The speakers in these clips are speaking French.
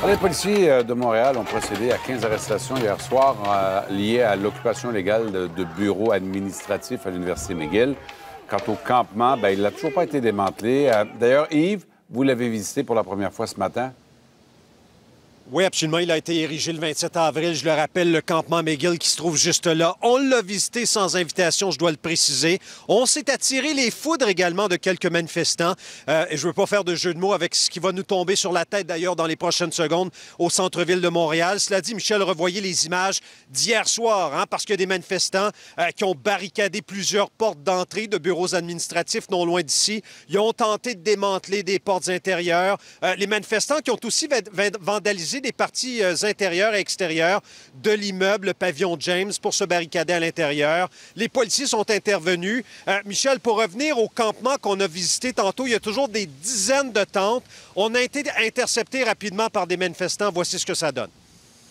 Les policiers de Montréal ont procédé à 15 arrestations hier soir liées à l'occupation illégale de bureaux administratifs à l'Université McGill. Quant au campement, il n'a toujours pas été démantelé. D'ailleurs, Yves, vous l'avez visité pour la première fois ce matin. Oui, absolument. Il a été érigé le 27 avril. Je le rappelle, le campement McGill qui se trouve juste là. On l'a visité sans invitation, je dois le préciser. On s'est attiré les foudres également de quelques manifestants. Et je ne veux pas faire de jeu de mots avec ce qui va nous tomber sur la tête d'ailleurs dans les prochaines secondes au centre-ville de Montréal. Cela dit, Michel, revoyez les images d'hier soir, parce qu'il y a des manifestants qui ont barricadé plusieurs portes d'entrée de bureaux administratifs non loin d'ici. Ils ont tenté de démanteler des portes intérieures. Les manifestants qui ont aussi vandalisé des parties intérieures et extérieures de l'immeuble Pavillon James pour se barricader à l'intérieur. Les policiers sont intervenus. Michel, pour revenir au campement qu'on a visité tantôt, il y a toujours des dizaines de tentes. On a été interceptés rapidement par des manifestants. Voici ce que ça donne.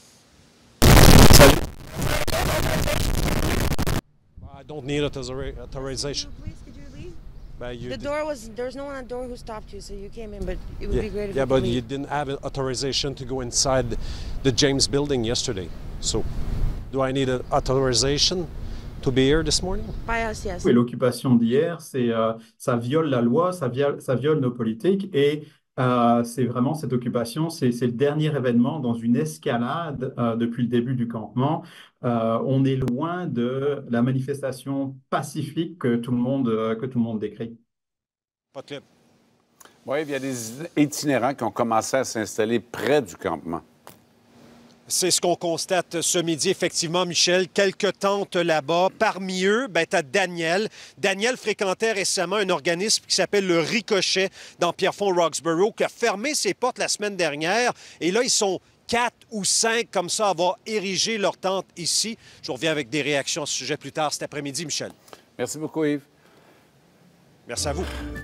I don't need authorization. There's no one at the door who stopped you, so you came in, but it would be great if you could leave. you didn't have authorization to go inside the James building yesterday. So, do I need an authorization to be here this morning? By us, yes. Oui, l'occupation d'hier, ça viole la loi, ça viole nos politiques et c'est vraiment cette occupation, c'est le dernier événement dans une escalade depuis le début du campement. On est loin de la manifestation pacifique que tout le monde décrit. Pas de clip. Oui, il y a des itinérants qui ont commencé à s'installer près du campement. C'est ce qu'on constate ce midi, effectivement, Michel. Quelques tentes là-bas. Parmi eux, tu as Daniel. Daniel fréquentait récemment un organisme qui s'appelle le Ricochet dans Pierrefonds-Roxborough, qui a fermé ses portes la semaine dernière. Et là, ils sont 4 ou 5 comme ça à avoir érigé leur tente ici. Je reviens avec des réactions à ce sujet plus tard cet après-midi, Michel. Merci beaucoup, Yves. Merci à vous.